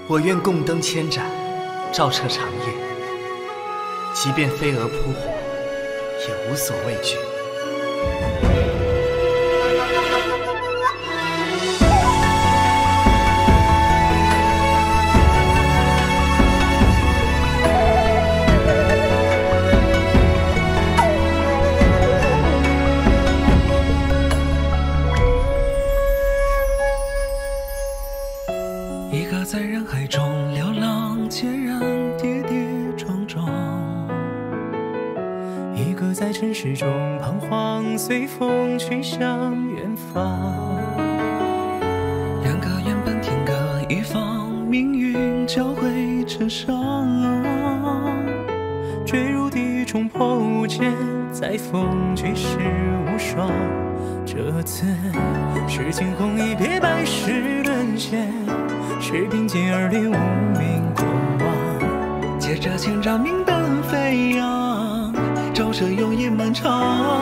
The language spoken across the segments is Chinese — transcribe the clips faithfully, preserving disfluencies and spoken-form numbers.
我愿共灯千盏，照彻长夜。即便飞蛾扑火，也无所畏惧。 在人海中流浪，孑然跌跌撞撞；一个在尘世中彷徨，随风去向远方。两个原本天各一方，命运交汇成伤，坠入地狱冲破无间，在风举世无双。这次是惊鸿一瞥，百世沦陷。 是并肩而立，无名过往，借着千丈明灯飞扬，照射永夜漫长。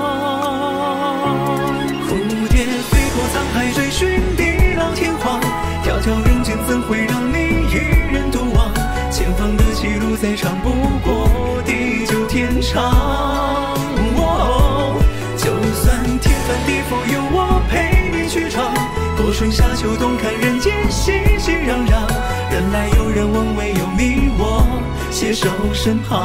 蝴蝶飞过沧海，追寻地老天荒，迢迢人间怎会让你一人独往？前方的歧路再长不过地久天长。哦，就算天翻地覆，有我陪你去闯。 过春夏秋冬，看人间熙熙攘攘，人来有人往，唯有你我携手身旁。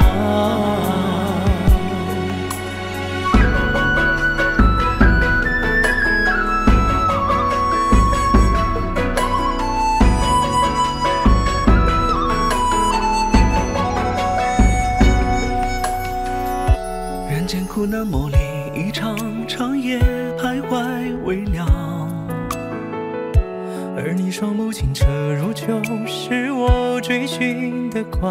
人间苦难磨砺一场，长夜徘徊微凉。 而你双目清澈如酒，是我追寻的光。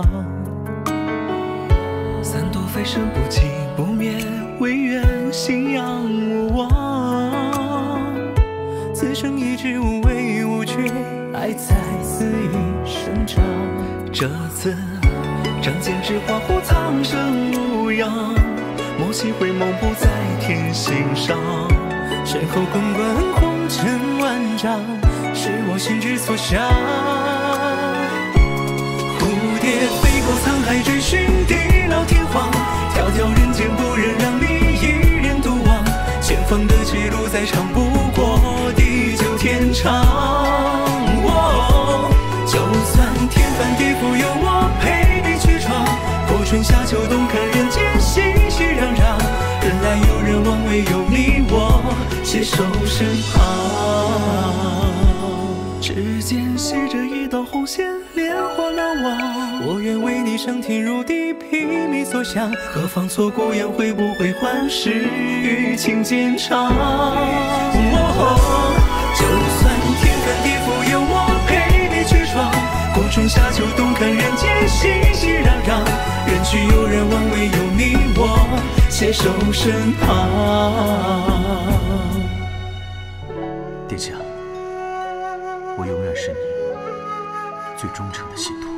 三朵飞升不寂不灭，唯愿信仰无忘。此生一直无畏无惧，爱在肆意生长。这次仗剑指花护苍生无恙，莫惜回眸不在天心上。身后滚滚红尘万丈。 是我心之所向，蝴蝶飞过沧海，追寻地老天荒。迢迢人间，不忍让你一人独往。前方的歧路再长不过地久天长。哦，就算天翻地覆，有我陪你去闯。过春夏秋冬，看人间熙熙攘攘。人来有人往，唯有你我携手身旁。 指尖系着一道红线，莲花难忘。我愿为你上天入地，披靡所向。何妨错过眼，会不会还是余情渐长？哦，就算天翻地覆，有我陪你去闯。过春夏秋冬，看人间熙熙攘攘。人去有人往，唯有你我携手身旁。 殿下。 我永远是你最忠诚的信徒。